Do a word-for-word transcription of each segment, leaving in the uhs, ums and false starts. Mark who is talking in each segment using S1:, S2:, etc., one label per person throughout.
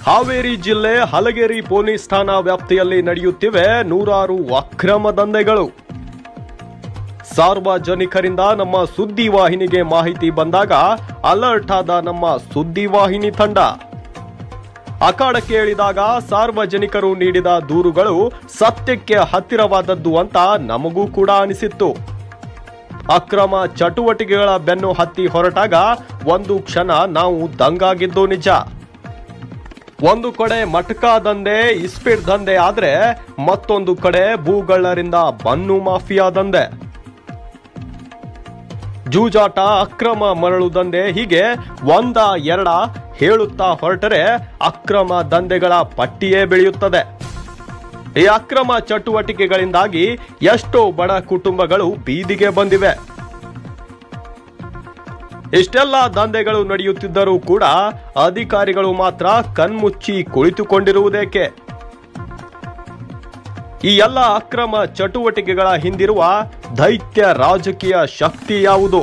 S1: ಹಾವೇರಿ ಜಿಲ್ಲೆ ಹಲಗೇರಿ ಪೊಲೀಸ್ ಠಾಣಾ ವ್ಯಾಪ್ತಿಯಲ್ಲಿ ನಡೆಯುತ್ತಿವೆ ನೂರಾರು ಅಕ್ರಮ ದಂಧೆಗಳು. ಸಾರ್ವಜನಿಕರಿಂದ ನಮ್ಮ ಸುದ್ದಿವಾಹಿನಿಗೆ ಮಾಹಿತಿ ಬಂದಾಗ ಅಲರ್ಟ್ ಆದ ನಮ್ಮ ಸುದ್ದಿವಾಹಿನಿ ತಂಡ. ಅಖಾಡಕ್ಕೆ ಇಳಿದಾಗ ಸಾರ್ವಜನಿಕರು ನೀಡಿದ ದೂರುಗಳು ಸತ್ಯಕ್ಕೆ ಹತ್ತಿರವಾದದ್ದು ಅಂತ ನಮಗೂ ಕೂಡ ಅನಿಸಿತ್ತು. ಅಕ್ರಮ ಚಟುವಟಿಕೆಗಳ ಬೆನ್ನು ಹತ್ತಿ ಹೊರಟಾಗ ಒಂದು ಕ್ಷಣ ನಾವು ದಂಗಾಗಿದ್ದು ನಿಜ. ಒಂದು ಕಡೆ ಮಟ್ಕಾ ದಂಧೆ, ಇಸ್ಪೀಟ್ ದಂಧೆ ಆದ್ರೆ ಮತ್ತೊಂದು ಕಡೆ ಭೂಗಳ್ಳರಿಂದ ಬನ್ನು ಮಾಫಿಯಾ ದಂಧೆ, ಜೂಜಾಟ, ಅಕ್ರಮ ಮರಳು ದಂಧೆ, ಹೀಗೆ ಒಂದ ಎರಡ ಹೇಳುತ್ತಾ ಹೊರಟರೆ ಅಕ್ರಮ ದಂಧೆಗಳ ಪಟ್ಟಿಯೇ ಬೆಳೆಯುತ್ತದೆ. ಈ ಅಕ್ರಮ ಚಟುವಟಿಕೆಗಳಿಂದಾಗಿ ಎಷ್ಟೋ ಬಡ ಕುಟುಂಬಗಳು ಬೀದಿಗೆ ಬಂದಿವೆ. ಇಷ್ಟೆಲ್ಲ ದಂಧೆಗಳು ನಡೆಯುತ್ತಿದ್ದರೂ ಕೂಡ ಅಧಿಕಾರಿಗಳು ಮಾತ್ರ ಕಣ್ಮುಚ್ಚಿ ಕುಳಿತುಕೊಂಡಿರುವುದೇಕೆ? ಈ ಎಲ್ಲ ಅಕ್ರಮ ಚಟುವಟಿಕೆಗಳ ಹಿಂದಿರುವ ದೈತ್ಯ ರಾಜಕೀಯ ಶಕ್ತಿ ಯಾವುದು?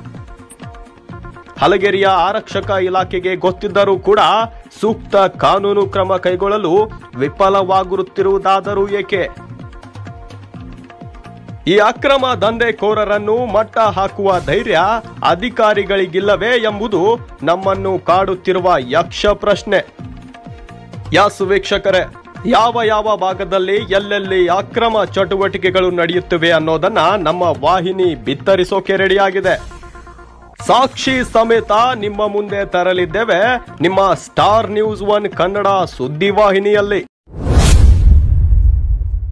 S1: ಹಲಗೇರಿಯ ಆರಕ್ಷಕ ಇಲಾಖೆಗೆ ಗೊತ್ತಿದ್ದರೂ ಕೂಡ ಸೂಕ್ತ ಕಾನೂನು ಕ್ರಮ ಕೈಗೊಳ್ಳಲು ವಿಫಲವಾಗುತ್ತಿರುವುದಾದರೂ ಏಕೆ? ಈ ಅಕ್ರಮ ದಂಧೆಕೋರರನ್ನು ಮಟ್ಟ ಹಾಕುವ ಧೈರ್ಯ ಅಧಿಕಾರಿಗಳಿಗಿಲ್ಲವೇ ಎಂಬುದು ನಮ್ಮನ್ನು ಕಾಡುತ್ತಿರುವ ಯಕ್ಷ ಪ್ರಶ್ನೆ. ಯಾಸು ವೀಕ್ಷಕರೇ, ಯಾವ ಯಾವ ಭಾಗದಲ್ಲಿ ಎಲ್ಲೆಲ್ಲಿ ಅಕ್ರಮ ಚಟುವಟಿಕೆಗಳು ನಡೆಯುತ್ತಿವೆ ಅನ್ನೋದನ್ನ ನಮ್ಮ ವಾಹಿನಿ ಬಿತ್ತರಿಸೋಕೆ ರೆಡಿಯಾಗಿದೆ. ಸಾಕ್ಷಿ ಸಮೇತ ನಿಮ್ಮ ಮುಂದೆ ತರಲಿದ್ದೇವೆ ನಿಮ್ಮ ಸ್ಟಾರ್ ನ್ಯೂಸ್ ಒನ್ ಕನ್ನಡ ಸುದ್ದಿವಾಹಿನಿಯಲ್ಲಿ.